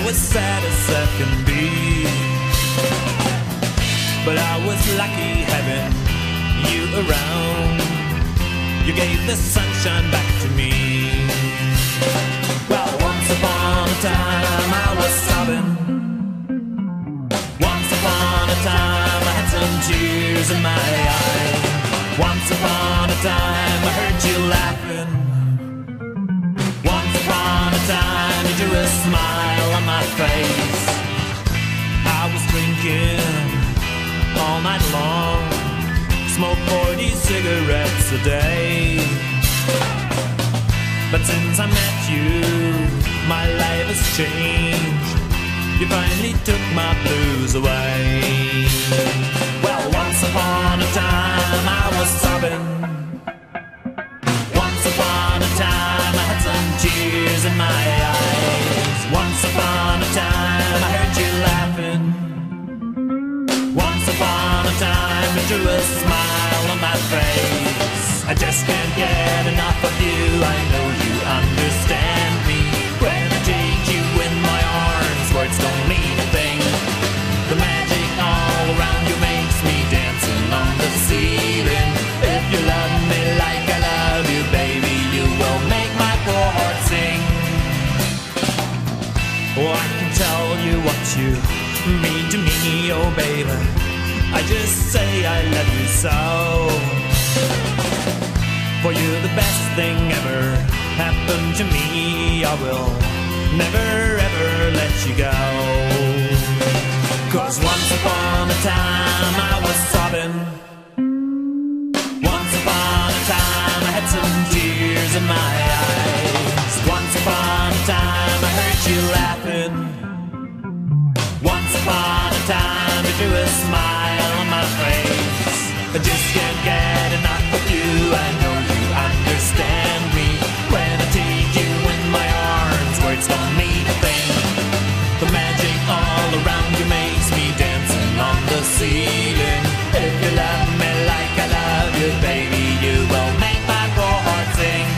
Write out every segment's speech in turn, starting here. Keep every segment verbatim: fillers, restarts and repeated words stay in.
as sad as that can be. But I was lucky having you around. You gave the sunshine back to me. Well, once upon a time I was sobbing. Once upon a time I had some tears in my eyes. Once upon a time I heard you laughing. Once upon a time you drew a smile on my face. I was drinking all night long, smoke forty cigarettes a day. But since I met you, my life has changed. You finally took my blues away. Well, once upon a time I was sobbing. Once upon a time I had some tears in my eyes. Once upon a time I heard you laughing. Once upon a time you drew a smile on my face. I just can't get enough of you, I know you understand me. When I take you in my arms, words don't mean a thing. The magic all around you makes me dancing on the ceiling. If you love me like I love you, baby, you will make my poor heart sing. Oh, I can tell you what you mean to me, oh baby. I just say I love you so. For you're the best thing ever happened to me. I will never ever let you go. Cause once upon a time I was sobbing. Once upon a time I had some tears in my eyes. Once upon a time I heard you laughing. Once upon a time you drew a smile on my face. I just can't get enough of you, I know you understand me. When I take you in my arms, words don't mean a thing. The magic all around you makes me dancing on the ceiling. If you love me like I love you, baby, you will make my poor heart sing.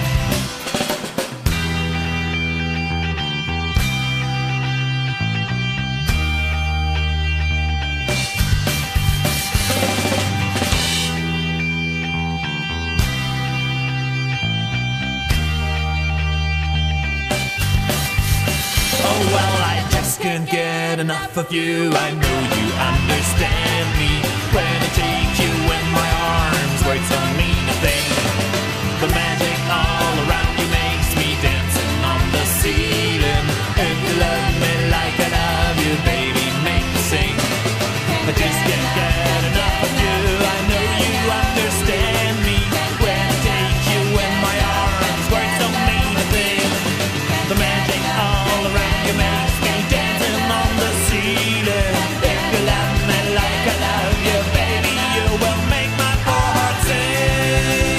Well, I just can't get enough of you, I know you understand me. When I take you in my arms, words don't mean a thing. The magic all around you makes me dancing on the ceiling. If you love me like I love you, baby, make me sing. I just can't get enough of you, I know you understand me. When I take you in my arms, words don't mean a thing. The magic all around you makes me dancing on the ceiling. If you love me like I love you, baby, you will make my poor heart sing.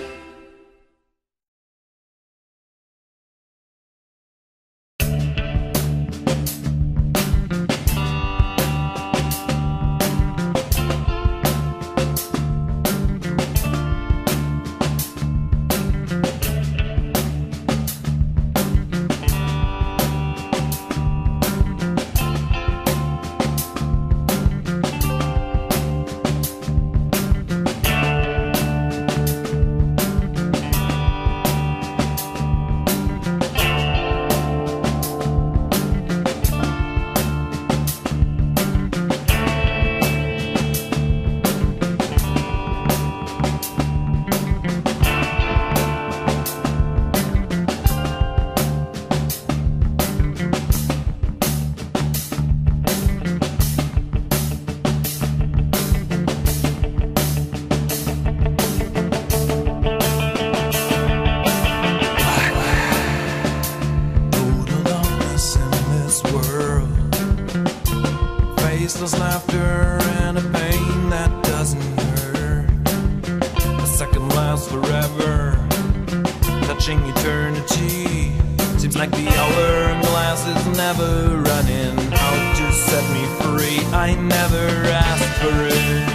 Faceless laughter and a pain that doesn't hurt. A second lasts forever, touching eternity. Seems like the hourglass is never running out to set me free. I never asked for it.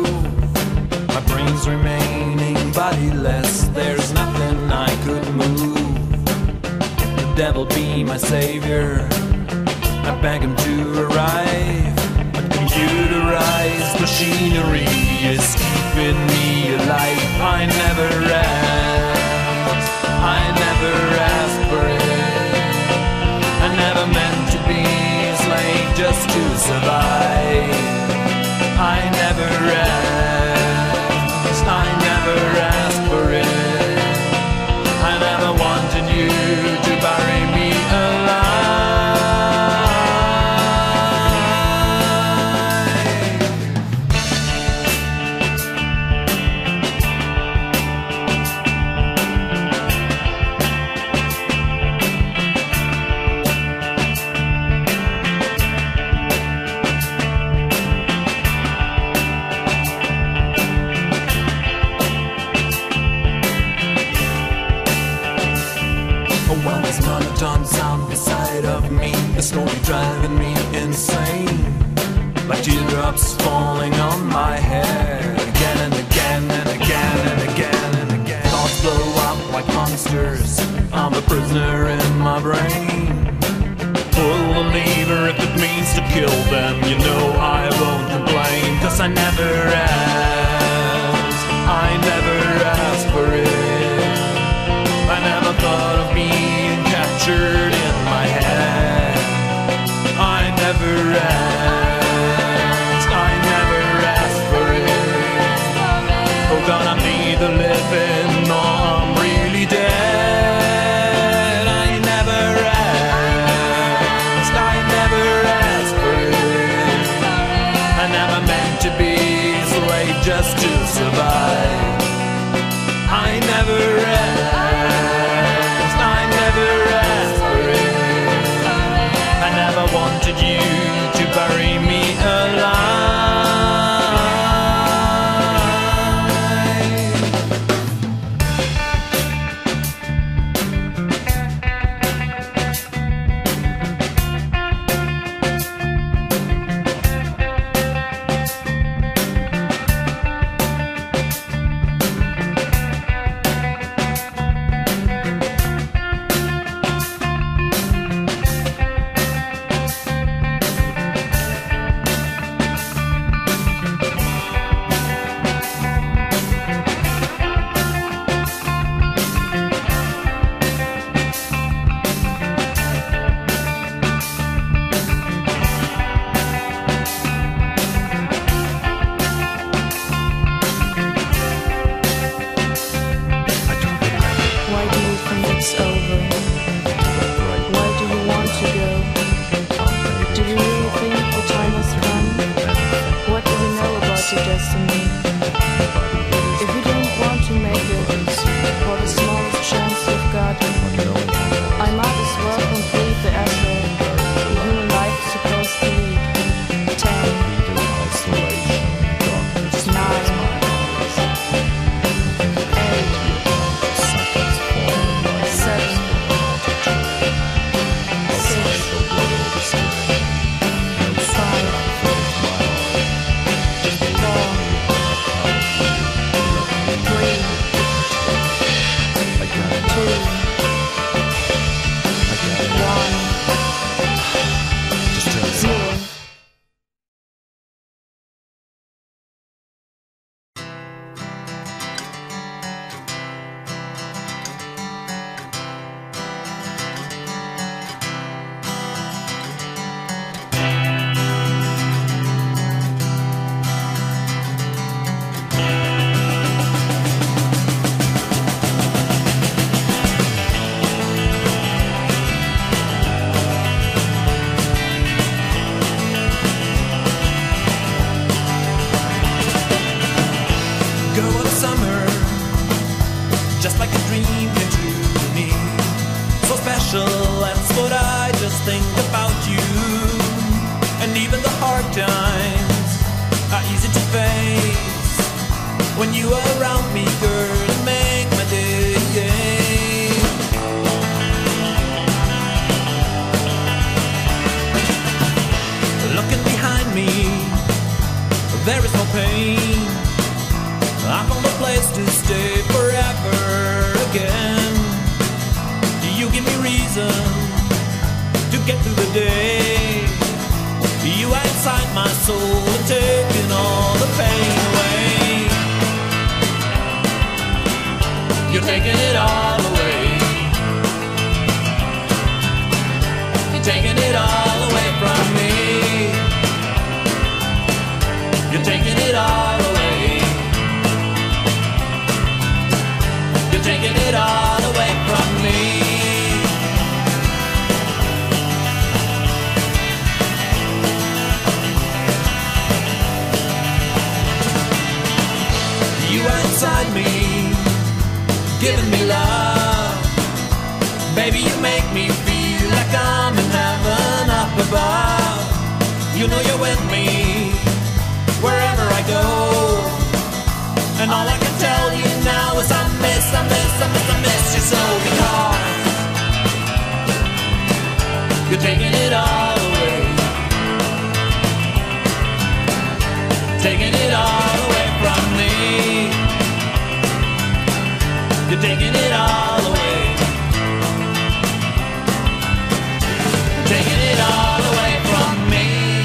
My brain's remaining bodiless. There's nothing I could move. The devil be my savior. I beg him to arrive. A computerized machinery is keeping me alive. I never asked, I never asked for it. I never meant to be a slave just to survive. I never asked, I never asked for it. I never wanted you to bury me alive. Monotone sound beside of me, the story driving me insane, like teardrops falling on my head, again and again and again and again and again. Thoughts blow up like monsters. I'm a prisoner in my brain. Pull the lever if it means to kill them. You know I won't complain, 'cause I never asked, I never asked for it. I never thought of being captured in my head. I never asked, I never asked for it. Oh God, I'm neither living nor I'm really dead. I never asked, I never asked for it. I never meant to be a slave just to survive. I never asked, I never asked for it. I never wanted you to bury me alive. When you are around me, girl, you make my day. Looking behind me, there is no pain. get through the day. You are inside my soul and taking all the pain away. You're taking it all away. You're taking it all away from me. You're taking it all away. You're taking it all away from me. You are inside me, giving me love. Baby, you make me feel like I'm in heaven up above. You know you're with me wherever I go. And all I can tell you now is I miss, I miss, I miss, I miss you so. Because you're taking it all away. Taking it all away from me. You're taking it all away. Taking it all away from me.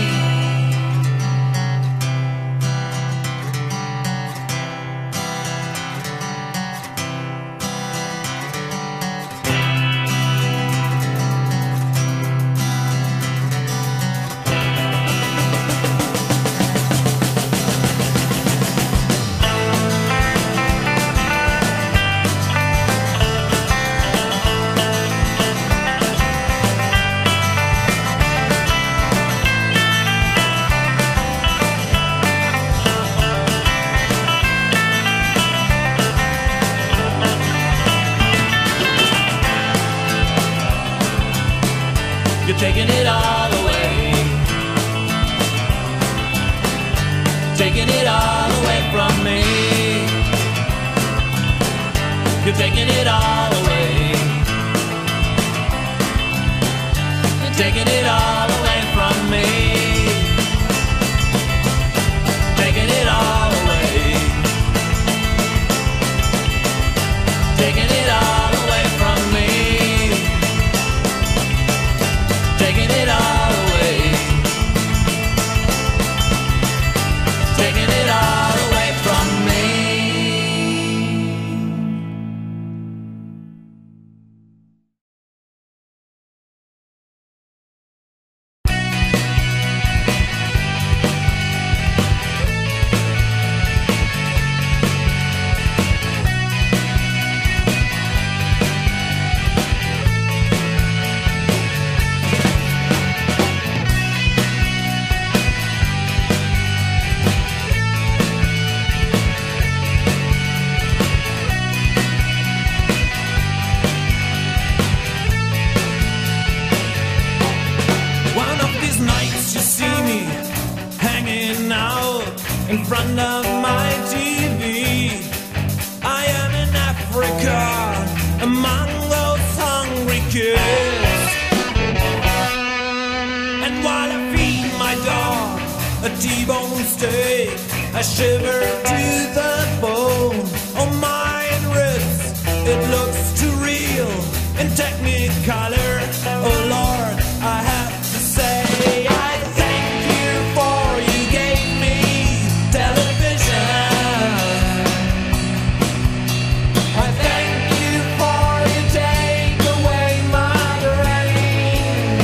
You're taking it all away. Taking it all away from me. You're taking it all away. You're taking it all away from me. Taking it all away. Taking it all away from me. Taking it all away. Taking it all away from me. In front of my T V, I am in Africa, among those hungry kids. And while I feed my dog a T-bone steak, I shiver to the bone. Oh my wrist, it looks too real in Technicolor. Oh Lord, I have to say I thank you for you gave me television. I thank you for you take away my brain.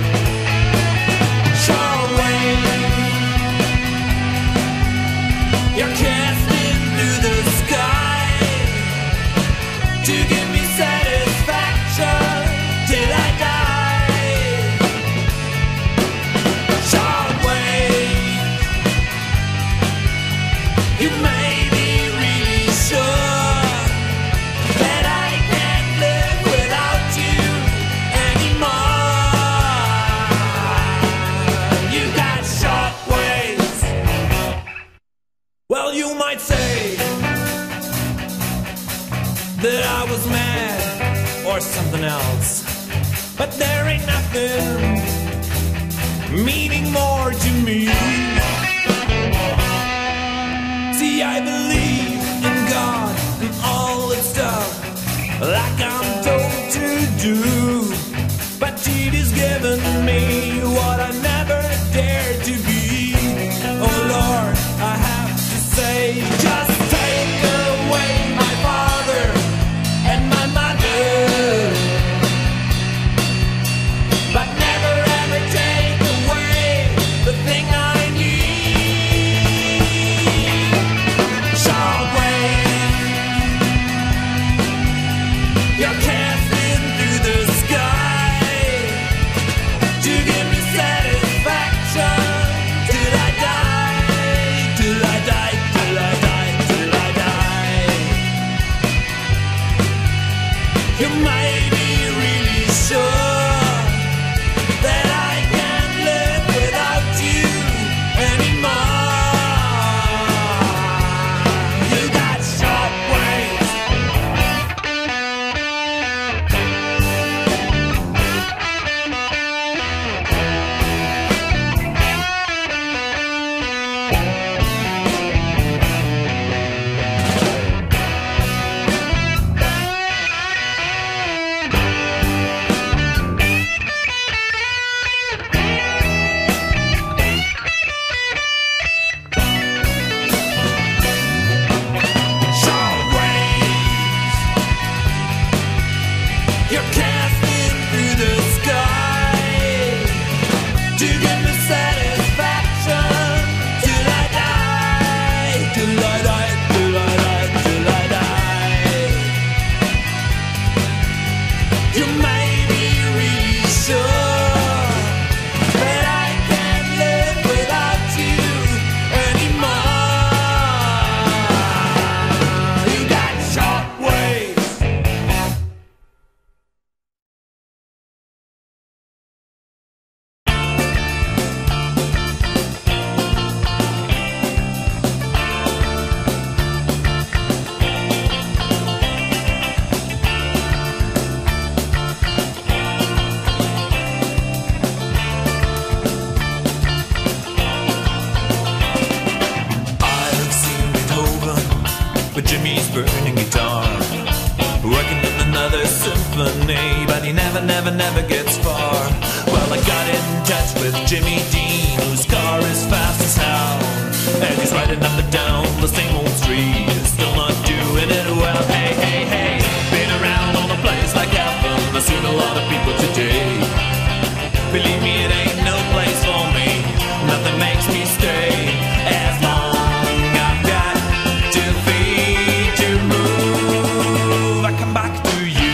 Shortwave, you're casting through the sky to give me satisfaction till I die. Shortwave, you made me really sure that I can't live without you anymore. You got shortwaves. Well, you might say that I was mad or something else, but there ain't nothing meaning more to me. See, I believe in God and all its stuff, like I'm told to do. but it has given me what I never dared to be. Oh Lord, I have to say, just take away my father and my mother, but never ever take away the thing I need. Shockwave, you're casting through the sky to give me satisfaction till I die, till I die, till I die, till I die. You might be really sure that I can't live without you anymore. You got shockwaves. You're casting through the sky to give me satisfaction till I die, till I die, till I die, till I die. You may be really sure that I can't live without you anymore. You got shockwaves. I've seen Beethoven with Jimmy's burning guitar, working in another symphony, but he never, never, never gets far. Well, I got in touch with Jimmy Dean, whose car is fast as hell, and he's riding up and down the same old street, still not doing it well. Hey, hey, hey, been around all the place like heaven, I've seen a lot of people today. Believe me, it ain't no place for me, nothing makes me stay as long I've got two feet to move. I come back to you.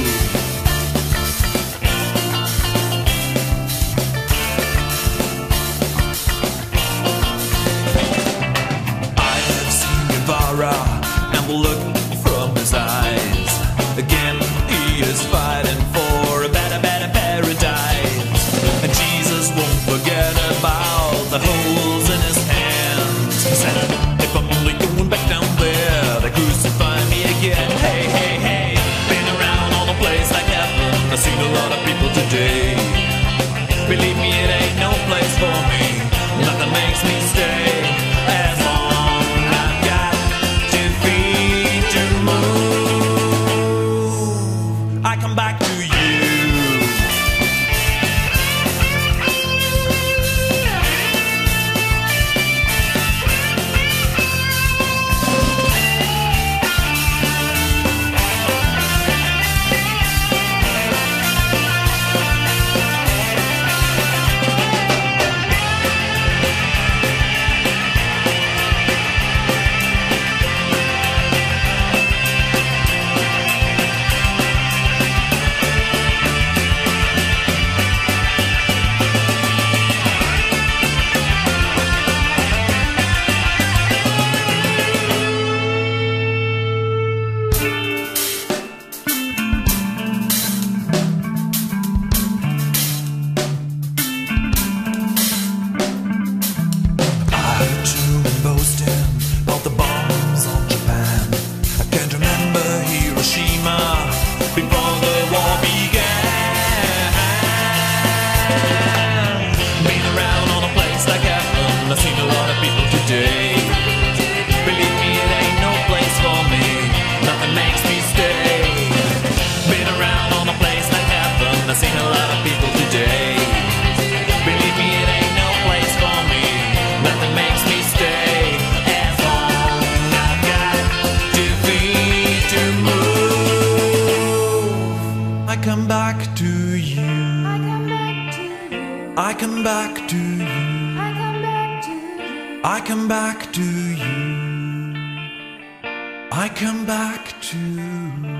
I have seen Guevara and the look from his eyes. Again, he is fighting for a better, better paradise. And Jesus won't forget about the holes in his hands. He said, if I'm only going back down there, they crucify me again. Hey, hey, hey, been around all the place like heaven, I've seen a lot of people today. Believe me, it ain't no place for me, nothing makes me stay as long I've got two feet I come back to you. I come back to you. I come back to you.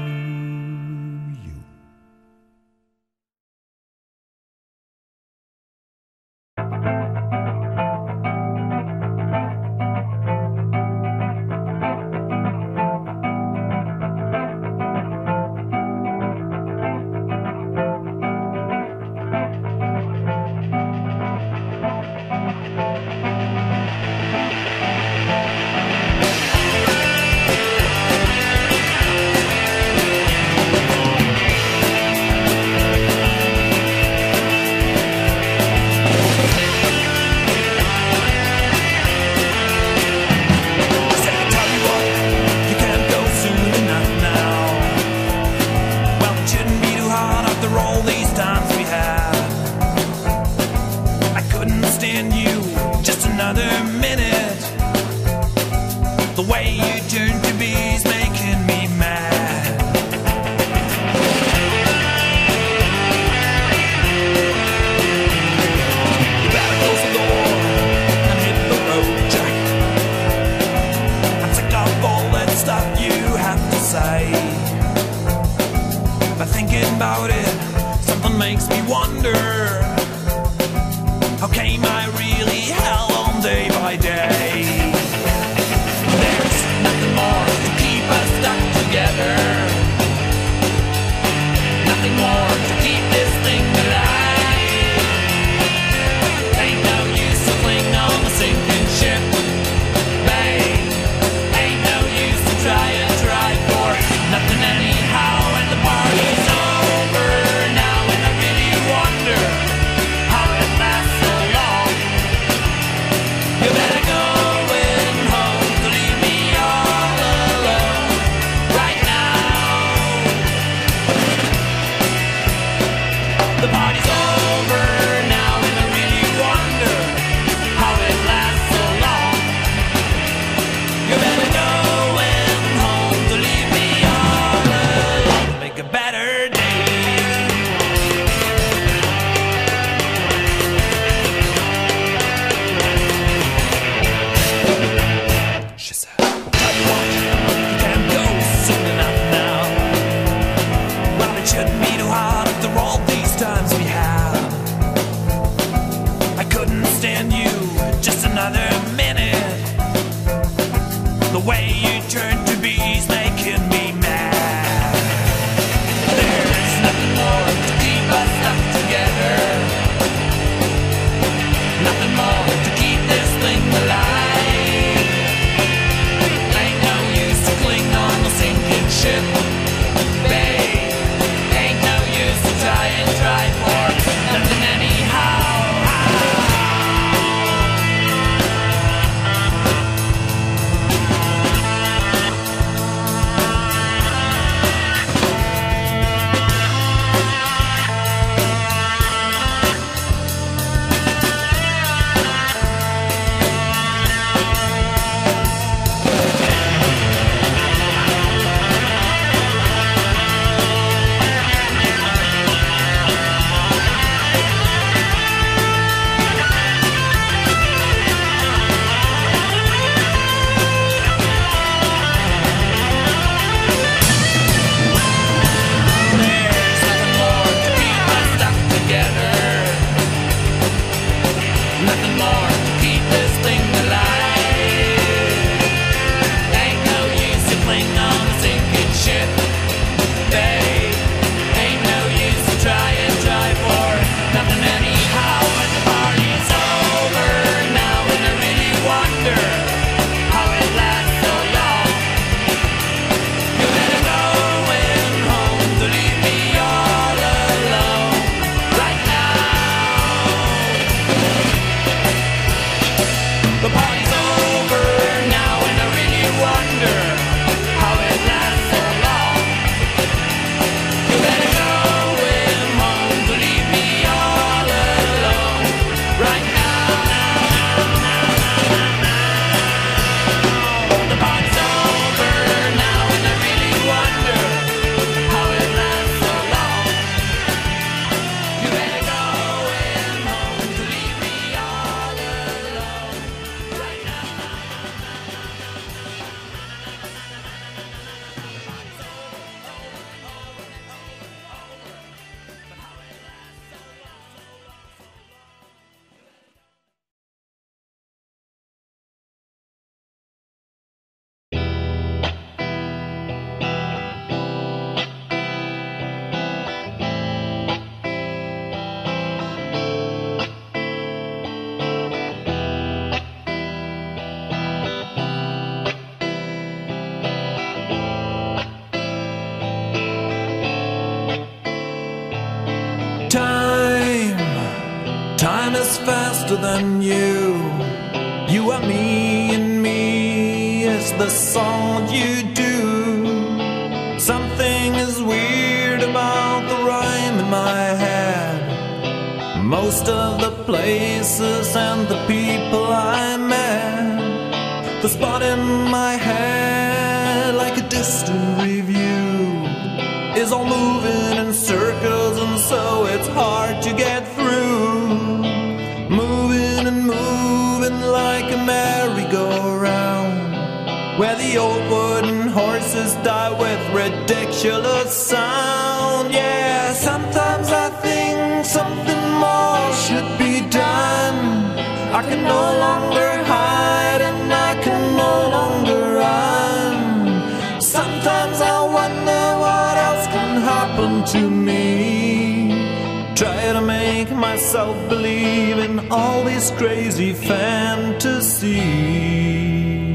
closer than you. You are me and me is the song you do. Something is weird about the rhyme in my head. Most of the places and the people I met, the spot in my head like a distant review is all moving in circles, and so it's hard to get through. Moving and moving like a merry-go-round, where the old wooden horses die with ridiculous sound. Yeah, sometimes I think something more should be done. I can no longer hide and I can no longer run. Sometimes I wonder what else can happen to me. Try to make myself believe in all these crazy fantasies.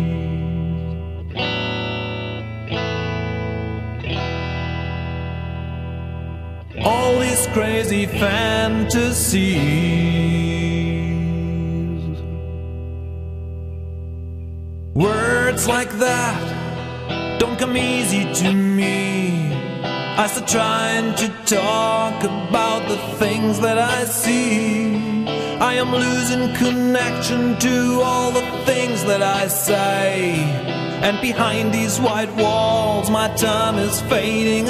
All these crazy fantasies. Words like that don't come easy to me. I start trying to talk about the things that I see. I am losing connection to all the things that I say, and behind these white walls my time is fading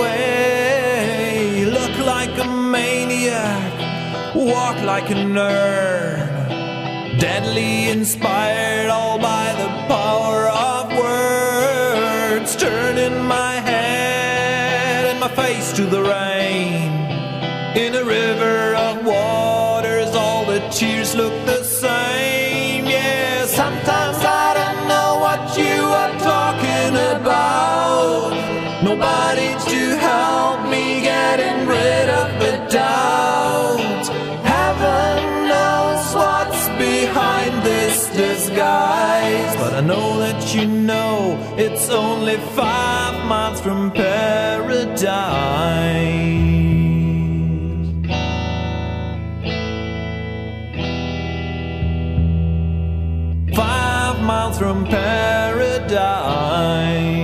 away. Look like a maniac, walk like a nerd, deadly inspired all by the power of words. Turning my head and my face to the rain, in a river of waters all the tears look the same. Yeah, sometimes I don't know what you are talking about. Nobody to help me getting rid of the doubt. Heaven knows what's behind this disguise, but I know that you know it's only five miles from paradise. Five miles from paradise.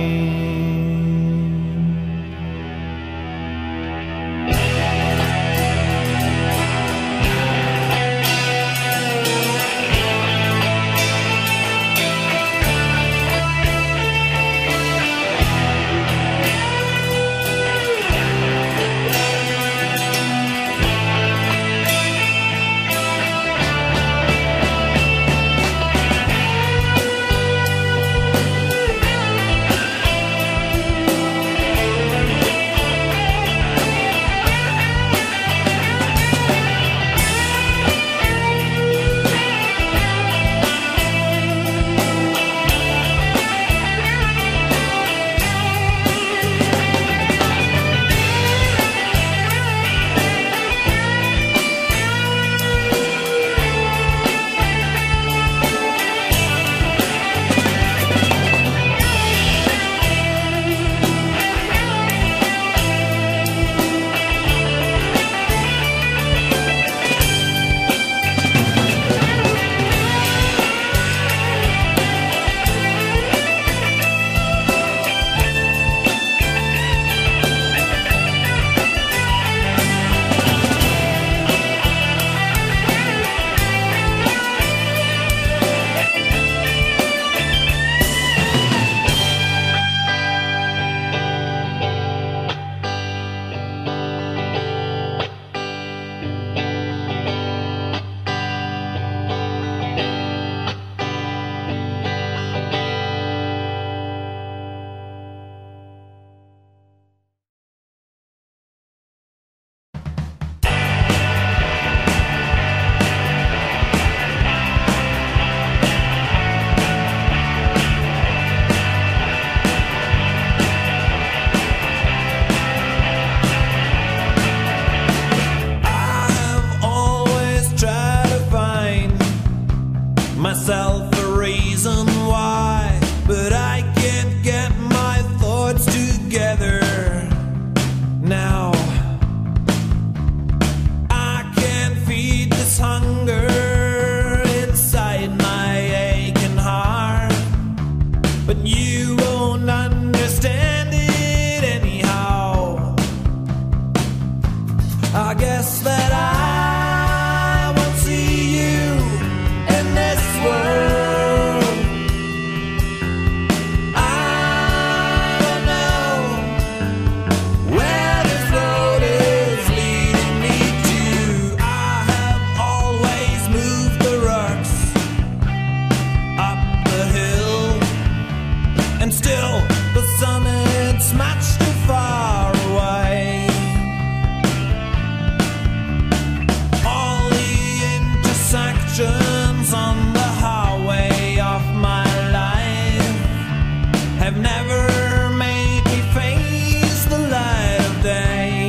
and still the summit's much too far away. All the intersections on the highway of my life have never made me face the light of day.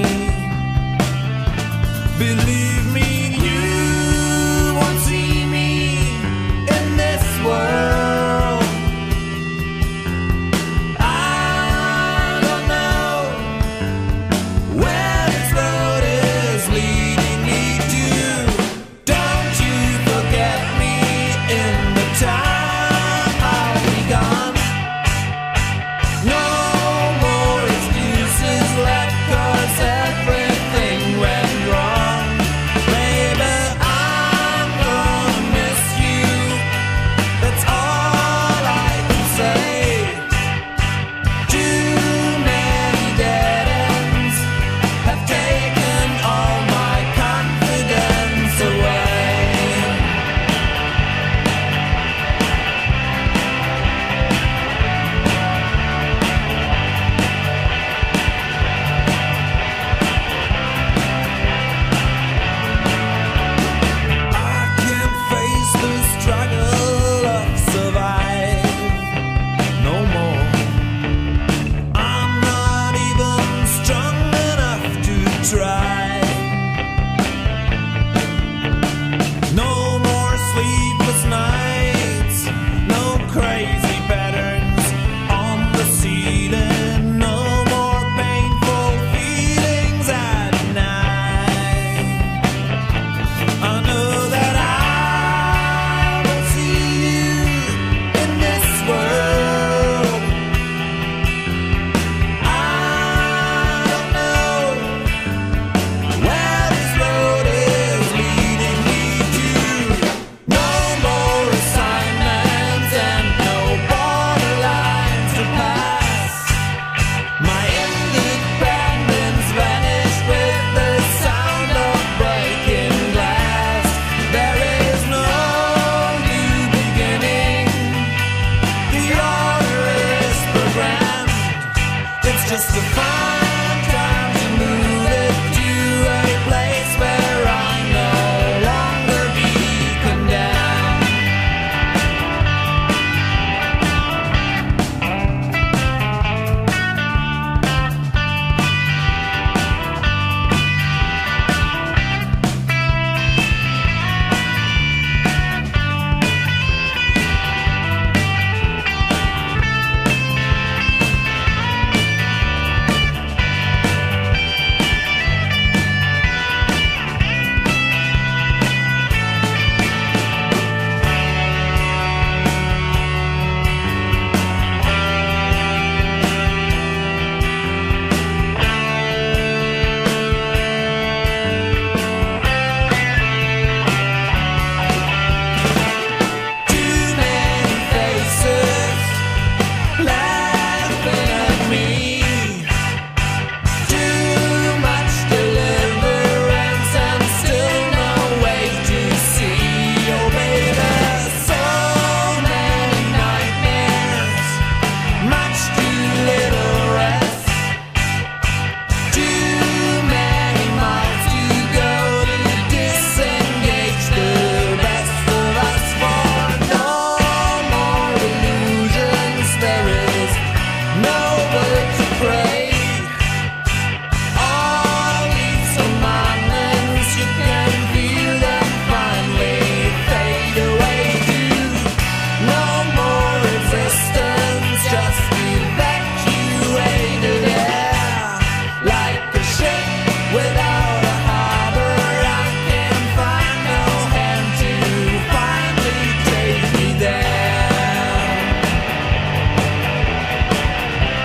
Believe me, you won't see me in this world. I don't know where this road is leading me to. Don't you forget me in the time I'll be gone. No more excuses left, 'cause everything went wrong. Baby, I'm gonna miss you. That's all I can say. Too many dead ends have taken all my confidence away. I can't face the struggle of survive no more. I'm not even strong enough to try. No more sleepless nights, no crazy patterns on the ceiling, no more painful feelings at night. I know that I will see you in this world. I don't know where this road is leading me to. No more assignments and no borderlines to pass. My independence vanished with the sound of breaking glass. There is no new beginning. The order is programmed. It's just a fine time to move it to a place where I no longer be condemned. Too many faces laughing at me. Too much deliverance and still no way to see. Oh baby, so many nightmares, much too little rest. Too many miles to go to disengage the best of us. For no more illusions, there is no word to pray. All these commandments, you can feel them finally fade away to no more existence, just evacuated air. Like a ship without a harbor, I can find no hand to finally take me there.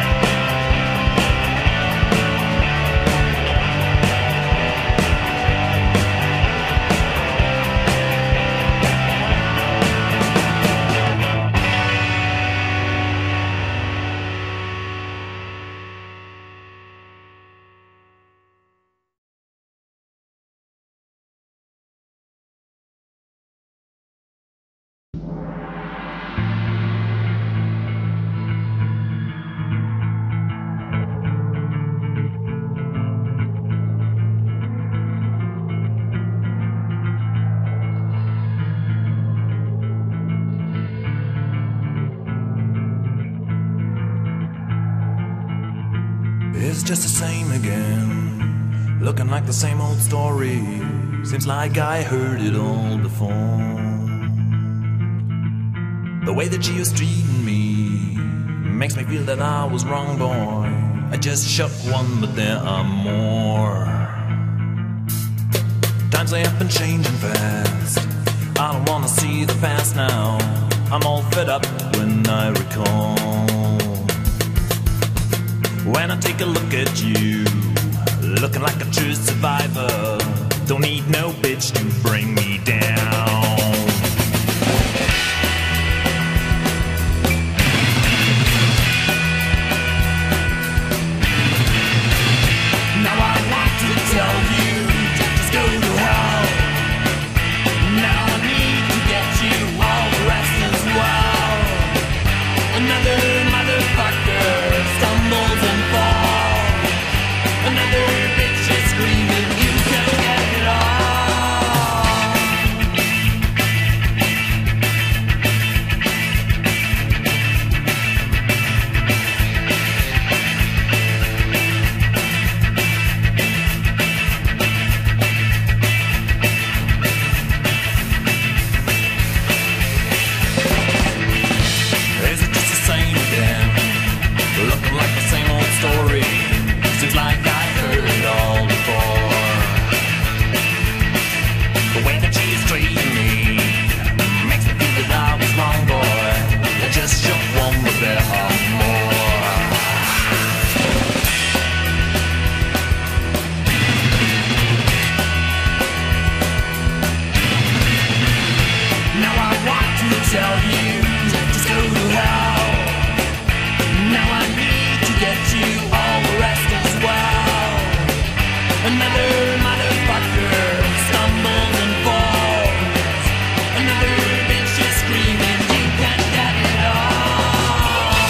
It's just the same again, looking like the same old story. Seems like I heard it all before. The way that she was treating me makes me feel that I was wrong, boy. I just shot one, but there are more. Times they have been changing fast. I don't wanna see the past now. I'm all fed up when I recall. When I take a look at you, looking like a true survivor. Don't need no bitch to bring me down. Now I want to tell you, just go to hell. Now I need to get you all the rest as well. Another motherfucker stumbles and falls. Another bitch is screaming, you can get it all. Is it just the same again? Looking like the same old story. Seems like I heard it all before. The way that she's treating me makes me feel that I was wrong, boy. I just shot one, but there are more. Now I want to tell you, just go to hell. Now I need to get you all the rest as well. Another motherfucker stumbles and falls. Another bitch is screaming, you can't get it all.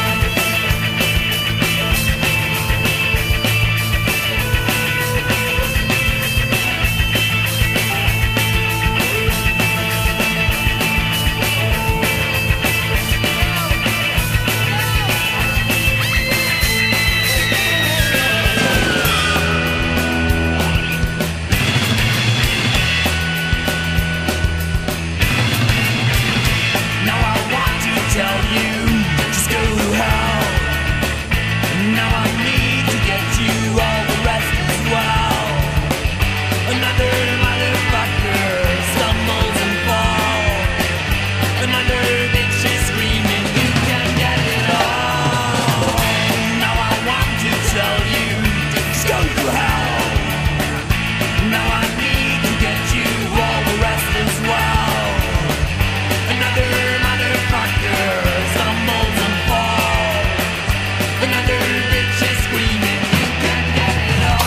Now I want to tell you, just go to hell. Now I need to get you all the rest as well. Another motherfucker stumbles and falls. Another bitch is screaming, you can get it all. Now I want to tell you, just go to hell. Now I need to get you all the rest as well. Another motherfucker stumbles and falls. Another bitch is screaming, you can get it all.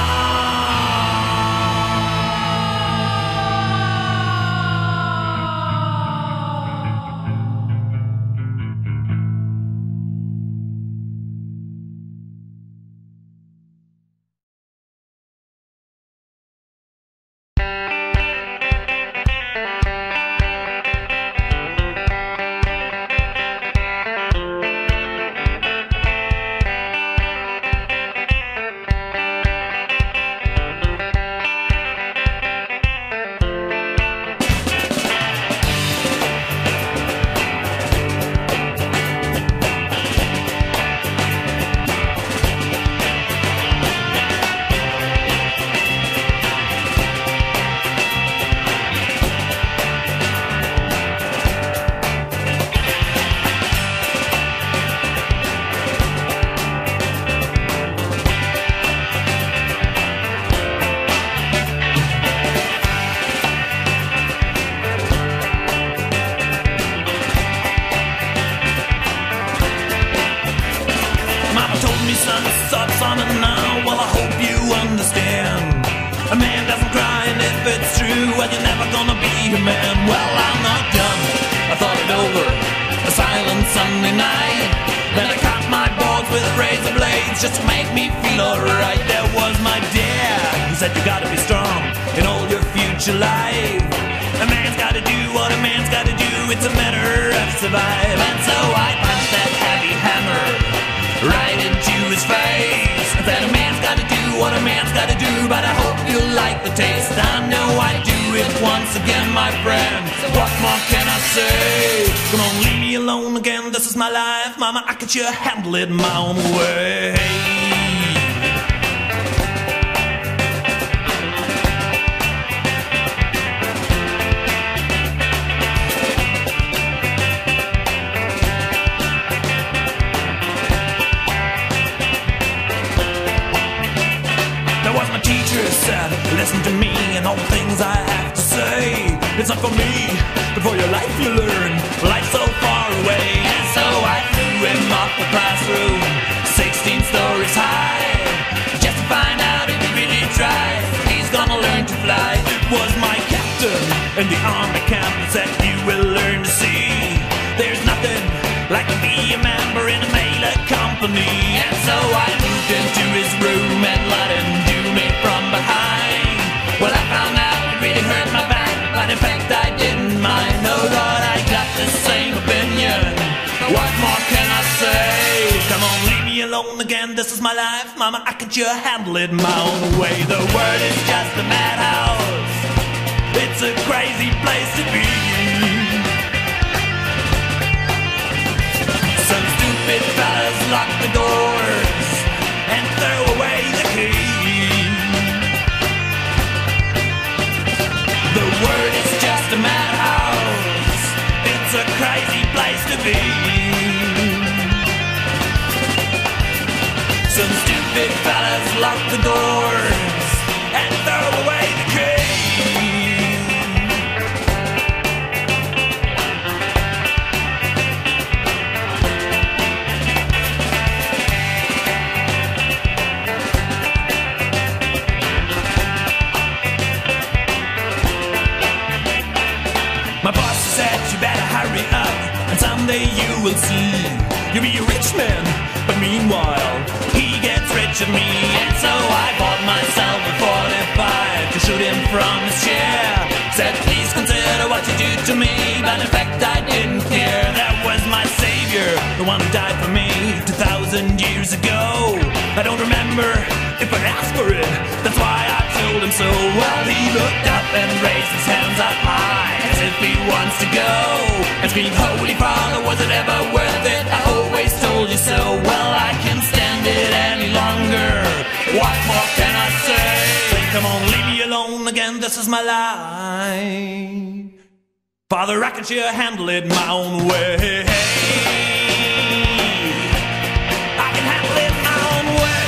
Mama told me, son, stop on it now. Well, I hope you understand. A man doesn't cry, and if it's true, well, you're never gonna be a man. Well, I'm not done. I thought it over. A silent Sunday night. Then I cut my balls with razor blades just to make me feel alright. There was my dad. He said you gotta be strong in all your future life. A man's gotta do what a man's gotta do. It's a matter of survive. And so I punched that heavy hammer right into his face. like the taste. I know I do it once again, my friend. What more can I say? Come on, leave me alone again. This is my life, mama. I could sure handle it my own way. Said, listen to me and all the things I have to say. It's not for me, but for your life you learn. Life's so far away. And so I threw him off the classroom, sixteen stories high, just to find out if he really tries. He's gonna learn to fly. It was my captain in the army camp who said you will learn to see. There's nothing like to be a member in a mailer company. And so I moved into his room and let him do me from behind. Well, I found out it really hurt my back, but in fact I didn't mind. No, Lord, I got the same opinion. What more can I say? Come on, leave me alone again. This is my life, mama. I can sure handle it my own way. The world is just a madhouse. It's a crazy place to be. Some stupid fellas lock the doors and throw away the key. The world is just a madhouse. It's a crazy place to be. Some stupid fellas lock the doors and throw away the key. My boss said you better hurry up, and someday you will see you'll be a rich man, but meanwhile he gets rich of me. And so I bought myself a forty-five to shoot him from his chair. Said please consider what you do to me, but in fact I didn't care. That was my savior, the one who died for me two thousand years ago. I don't remember if I asked for it, that's why I told him so. Well, he looked up and raised his hands up high as if he wants to go, and screamed, Holy Father, was it ever worth it? I always told you so. Well, I can't stand it any longer. What more can I say? Come on, leave me alone again. This is my life. Father, I can sure handle it my own way. I can handle it my own way.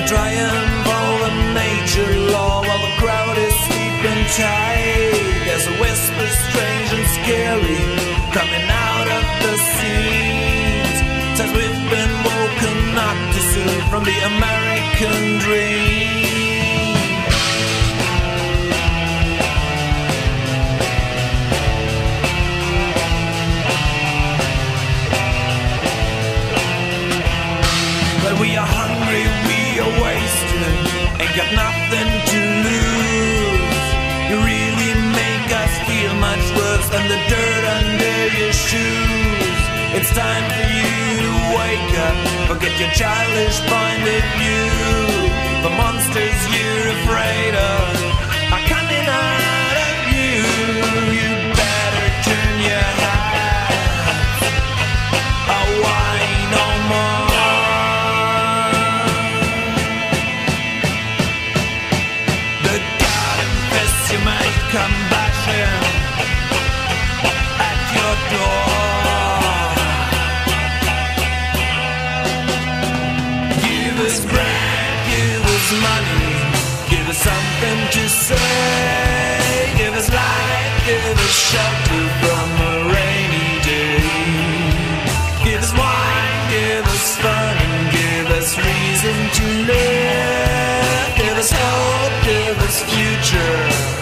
triumph over nature law while the crowd is sleeping tight. There's a whisper strange and scary coming out of the scenes. Says we've been woken up too soon from the American dream. But we are hungry, we are wasted, ain't got nothing to lose. You really make us feel much worse than the dirt under your shoes. It's time for you to wake up, forget your childish point of view. The monsters you're afraid of are coming out of you. You better turn your head away no more. The garden fists you might come bashing at your door. Give us bread, give us money, give us something to say. Give us light, give us shelter from a rainy day. Give us wine, give us fun, and give us reason to live. Give us hope, give us future,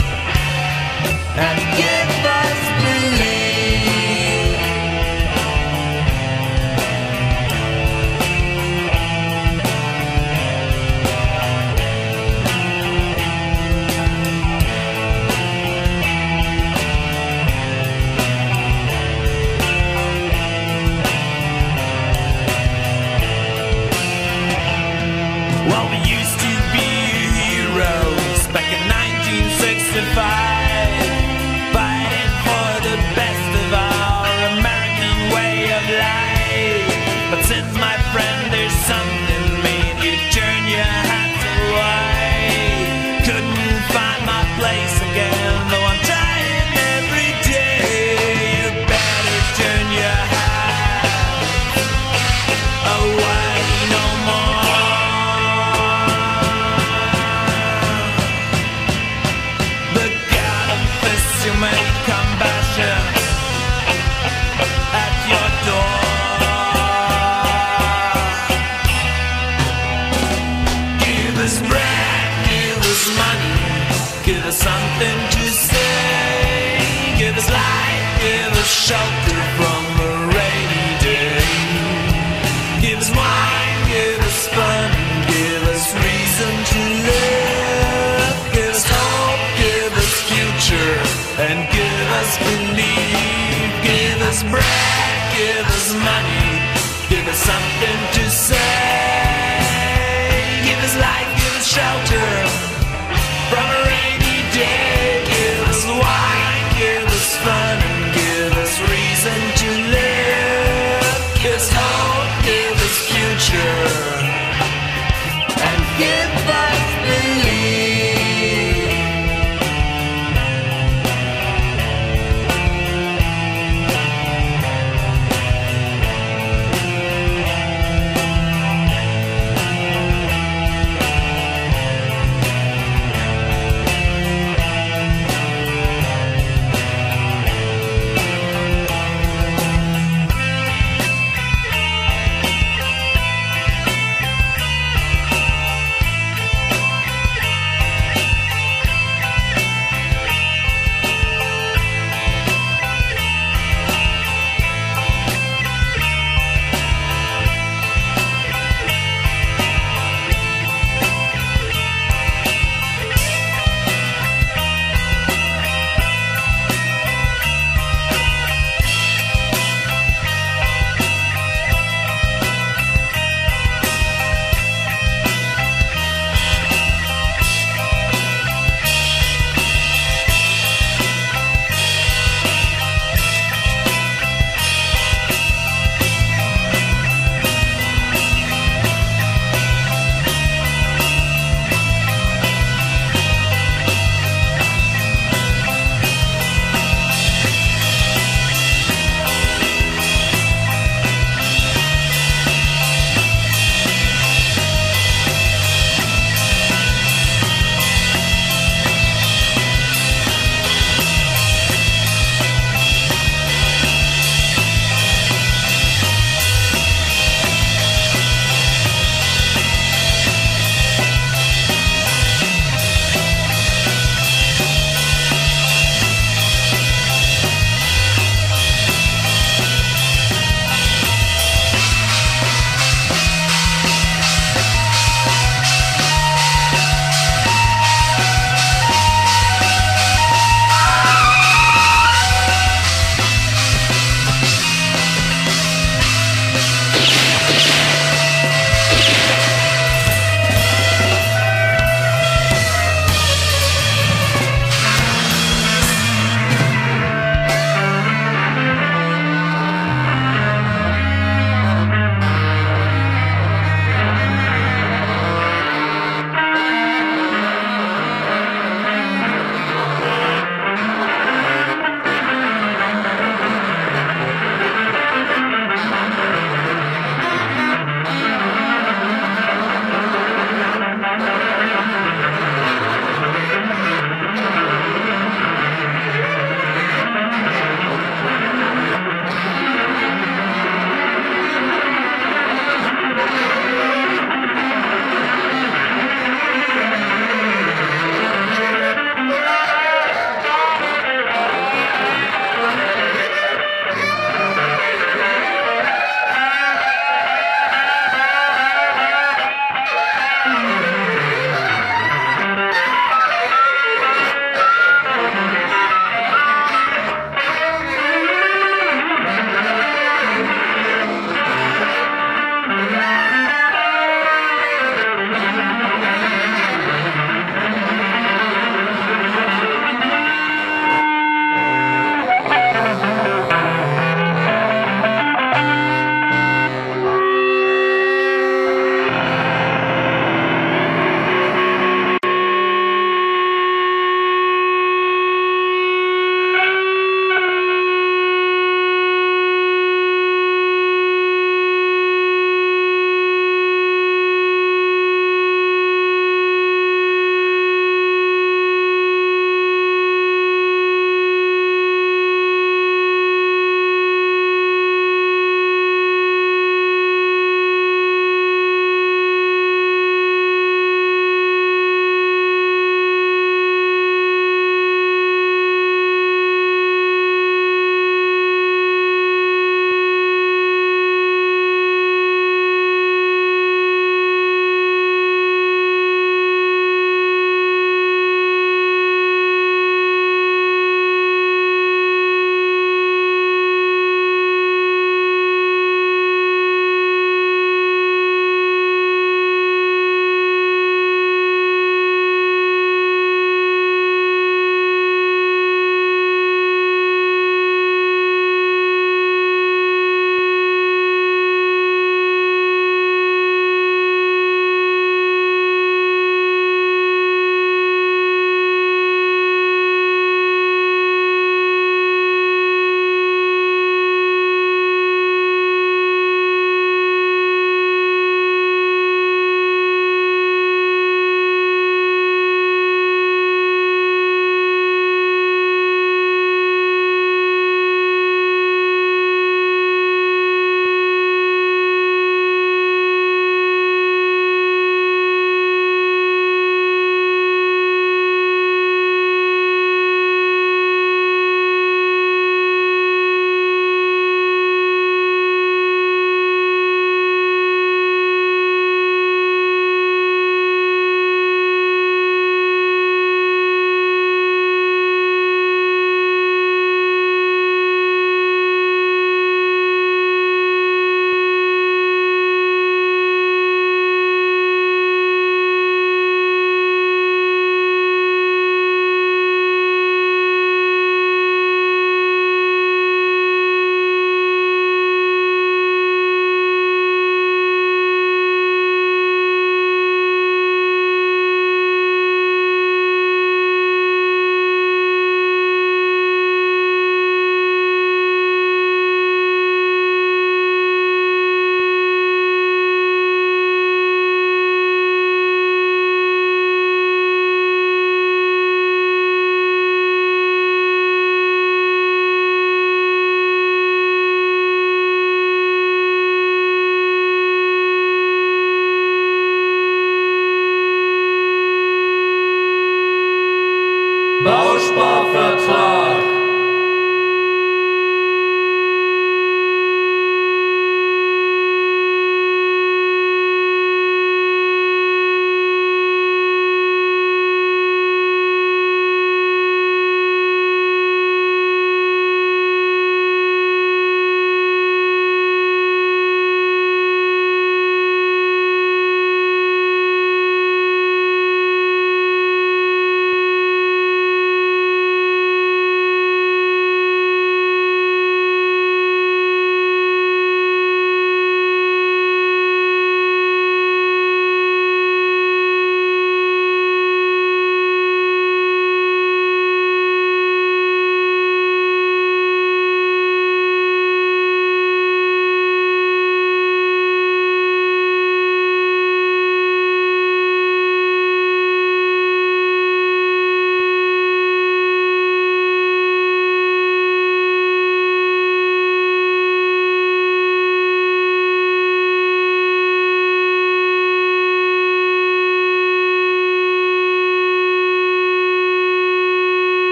and give us belief. Well, we used to be heroes back in nineteen sixty-five, fighting for the best of our American way of life. But since my